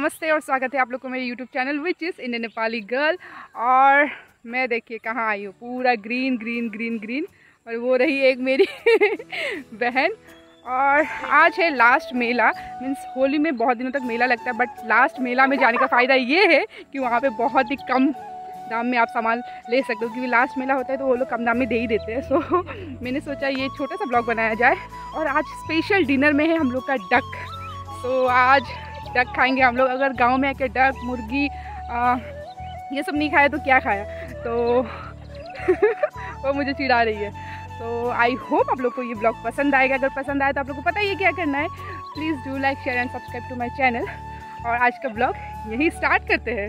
नमस्ते और स्वागत है आप लोग को मेरे YouTube channel which is Indian Nepali girl. और मैं देखिए कहाँ आई हूँ, पूरा ग्रीन ग्रीन ग्रीन ग्रीन। और वो रही एक मेरी बहन। और आज है लास्ट मेला, मीन्स होली में बहुत दिनों तक मेला लगता है, बट लास्ट मेला में जाने का फ़ायदा ये है कि वहाँ पे बहुत ही कम दाम में आप सामान ले सकते हो, क्योंकि लास्ट मेला होता है तो वो लोग कम दाम में दे ही देते हैं। सो मैंने सोचा ये छोटा सा ब्लॉग बनाया जाए। और आज स्पेशल डिनर में है हम लोग का डक। सो आज डक खाएंगे हम लोग। अगर गांव में आके डक मुर्गी ये सब नहीं खाया तो क्या खाया, तो वो मुझे चिढ़ा रही है। तो आई होप आप लोग को ये ब्लॉग पसंद आएगा। अगर पसंद आए तो आप लोग को पता ही है क्या करना है। Please do like share and subscribe to my channel. और आज का ब्लॉग यही स्टार्ट करते हैं।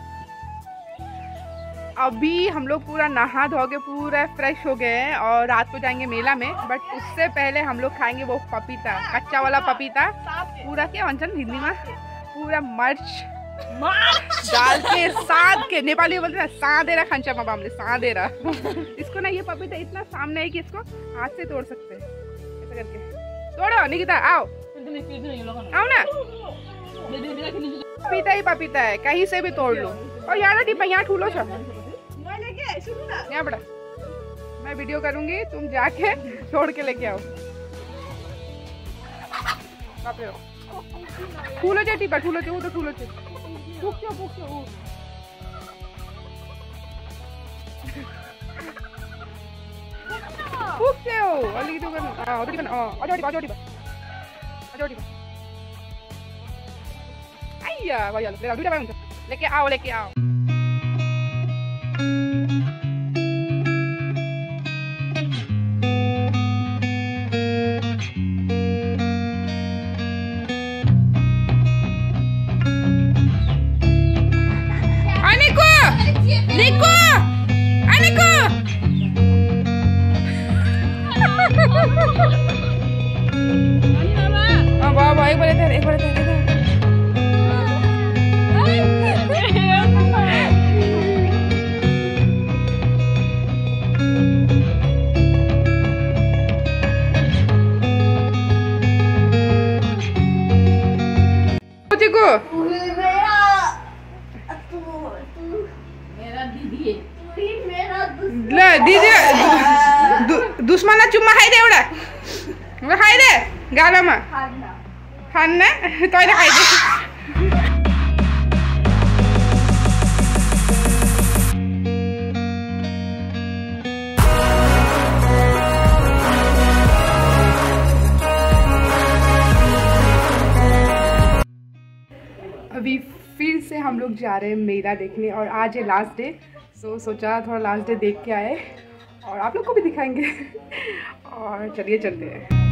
अभी हम लोग पूरा नहा धो के पूरा फ्रेश हो गए हैं और रात को जाएंगे मेला में। बट उससे पहले हम लोग खाएंगे वो पपीता, कच्चा वाला पपीता। पूरा क्या अंचल हिंदी में पूरा मर्च डाल के साद के, नेपाली में बोलते हैं सादेरा खंचा मामा, हमने सादेरा। इसको ना ये पपीता इतना सामने है कि इसको हाथ से तोड़ सकते हैं, ऐसा करके तोड़ो। निकिता आओ आओ ना, पपीता ही पपीता है, कहीं से भी तोड़ लो। और यार टिप्पा यहाँ ठूलो छ यहाँ बड़ा, मैं वीडियो करूंगी, तुम जाके तोड़ के लेके आओ। ठूलो जे टिप्पा, ठूलो जे, वो तो ठूलो जे पुग्थ्यो अलिकति उ गर्नु। अझ टिप्पा आइया भइहाल्यो, दुईटा भए हुन्छ। लेके आओ लेके आओ। एक बार दीदी दुश्मन चुम्मा खाइदे, एउटा खाइदे गालामा खान्न तैँले खाइदे। अभी फिर से हम लोग जा रहे हैं मेला देखने और आज है लास्ट डे। सो सोचा थोड़ा लास्ट डे देख के आए और आप लोग को भी दिखाएंगे। और चलिए चलते हैं।